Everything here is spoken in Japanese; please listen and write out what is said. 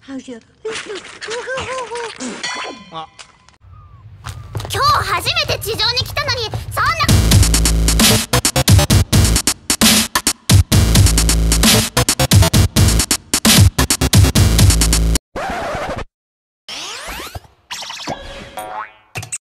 今日初めて地上に来たのに